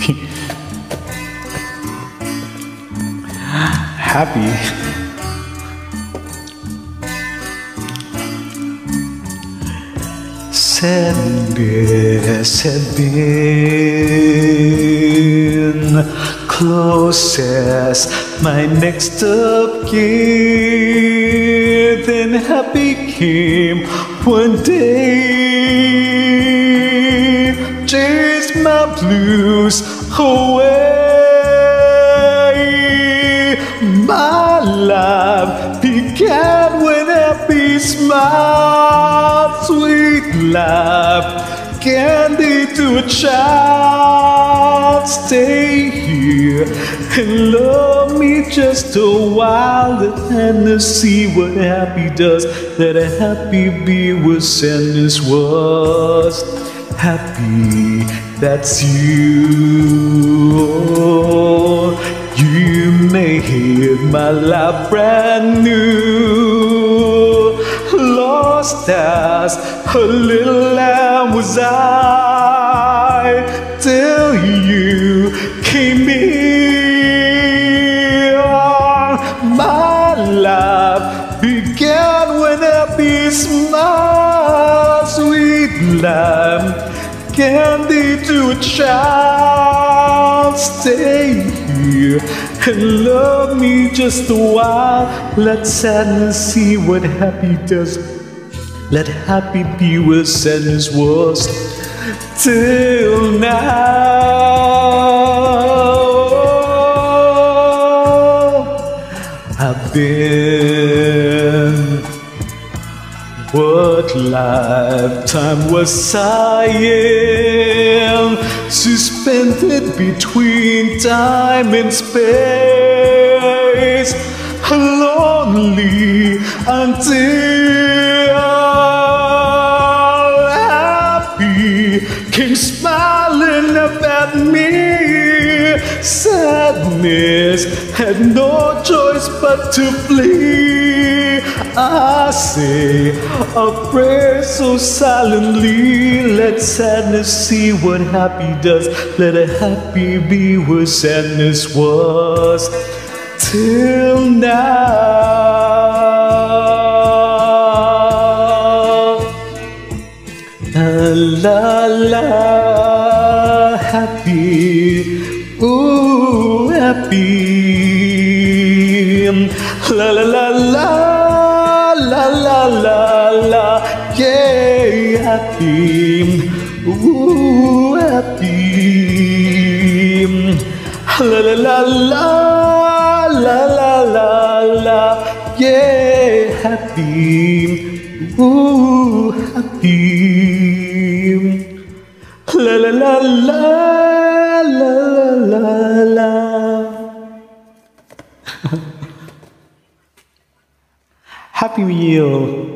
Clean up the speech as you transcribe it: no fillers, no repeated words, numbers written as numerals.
Happy. Sadness had been close as my next of kin. Then happy came one day, chased my blues away. My life began when happy smile, sweet laugh, candy to a child. Stay here and love me just a while, and to see what happy does. Let a happy be what sadness was. Happy, that's you. You made my life brand new. Lost as a little lamb was I, till you came in. My life began when happy smile, sweet lamb, candy to a child. Stay here and love me just a while. Let sadness see what happy does. Let happy be where sadness was till now. I've been what lifetime was sighing, suspended between time and space, lonely until happy came smiling up at me. Sadness had no choice but to flee. I say a prayer so silently. Let sadness see what happy does. Let a happy be where sadness was till now. La la, happy, ooh, happy. La la la la. La la la la, yeah, happy, ooh, happy. La la la la, la la la la, yeah, happy, ooh, happy. La la la la, la la la la. Happy Meal.